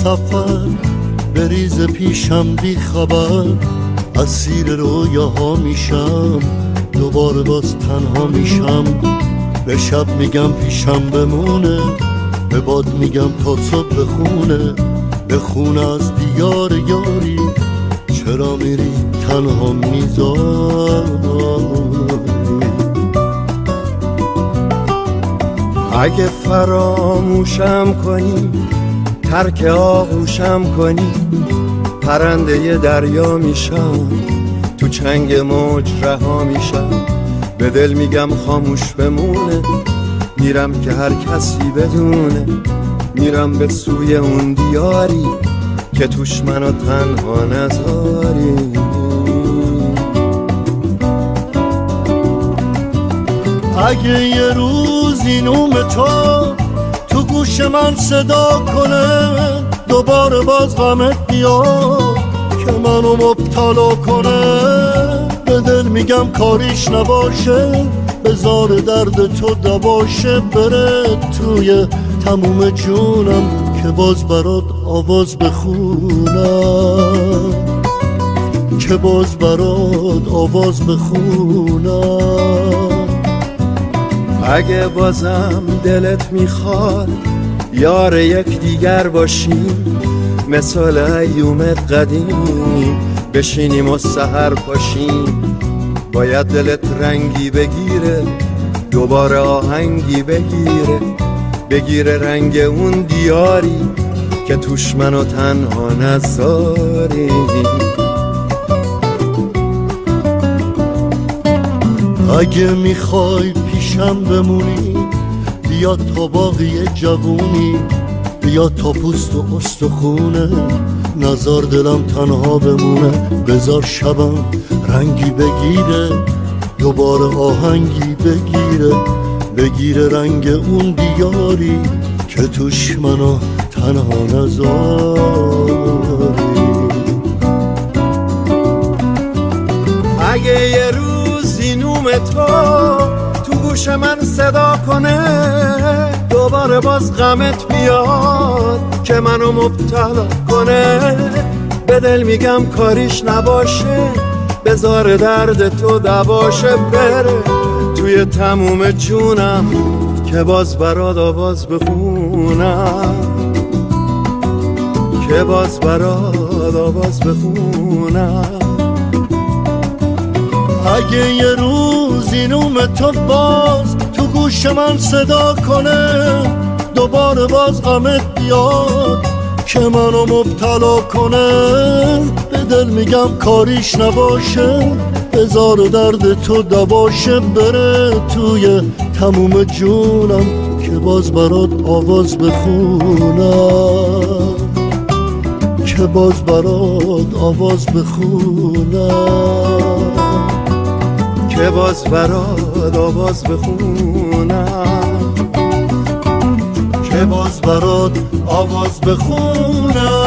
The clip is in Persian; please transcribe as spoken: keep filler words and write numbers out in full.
سفر بریز پیشم بی خبر، اسیر رویاها میشم دوباره باز تنها میشم. به شب میگم پیشم بمونه، به باد میگم تا صبح بخونه، بخونه از دیار یاری چرا میری تنها میذاری. اگه فراموشم کنی ترک آغوشم کنی، پرنده دریا میشم تو چنگ موج رها میشم. به دل میگم خاموش بمونه، میرم که هر کسی بدونه، میرم به سوی اون دیاری که توش منو تنها نذاری. اگه یه روزی نوم تو تو گوش من صدا کنه، دوباره باز غمت بیاد که منو مبتلا کنه، به دل میگم کاریش نباشه، بذار درد تو دباشه، بره توی تموم جونم که باز برات آواز بخونم، که باز برات آواز بخونم. اگه بازم دلت میخواد یار یک دیگر باشیم، مثال ایومت قدیم بشینیم و سحر پاشیم. باید دلت رنگی بگیره، دوباره آهنگی بگیره، بگیره رنگ اون دیاری که توش منو تنها نذاری. اگه میخوای پیشم بمونی بیا تا باقی جوونی، بیا تا پوست و استخونه، نزار دلم تنها بمونه، بذار شبم رنگی بگیره، دوباره آهنگی بگیره، بگیره رنگ اون دیاری که توش منو تنها نذاری. اگه یه روزی نوم تو تو گوش من صدا کنه، دوباره باز غمت بیاد که منو مبتلا کنه، به دل میگم کاریش نباشه، بذار درد تو دباشه، بره توی تموم جونم که باز برات آواز بخونم، که باز برات آواز بخونم. اگه یه روزی نوم تو باز تو گوش من صدا کنه، دوباره باز غمت بیاد که منو مبتلا کنه، به دل میگم کاریش نباشه، بذار درد تو دباشه، بره توی تموم جونم که باز برات آواز بخونم، که باز برات آواز بخونم، که باز برات آواز بخونم، که باز برات آواز بخونم.